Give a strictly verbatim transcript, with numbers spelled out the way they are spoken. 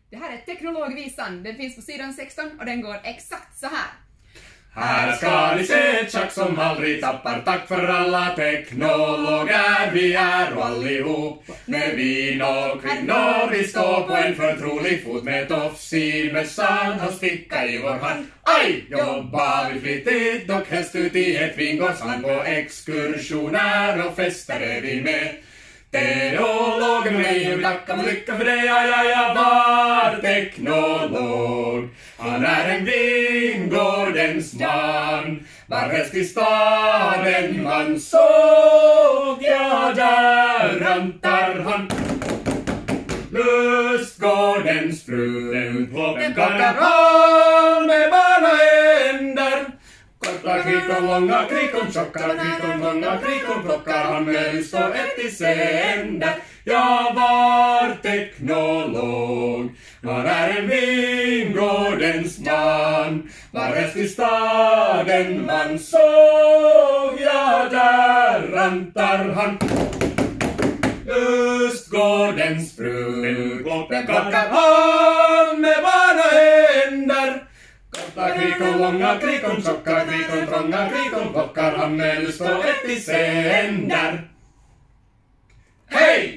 Det här är teknologvisan. Den finns på sidan sexton och den går exakt så här. Här ska ni se ett schack som aldrig tappar. Tack för alla teknologer vi är allihop. Med vin och kvinnor vi står på en förtrolig fot. Med tofs i mössan och sticka i vår hand. Aj! Jobbar vi flitigt och helst ut i ett vingårdsland. På exkursioner och fester är vi med. Teologen mig och tackar och lycka för det. Ja, ja, ja, var teknolog. Han är en vingårdens man. Var helst i staden man såg. Ja, där rantar han. Lustgårdens fru. Den plockar han med barnahänder. Korta krikon, långa krikon, tjocka krikon, långa krikon plockar han med lust och ett i sänder. Jag var teknolog, var är en vingårdens man. Var helst i staden man såg, ja där rantar han. Lustgårdens fru, den plockar han med barnahänder. Korta krikon, långa krikon, tjocka krikon, trånga krikon plockar han med lust och ett i sänder. Hej!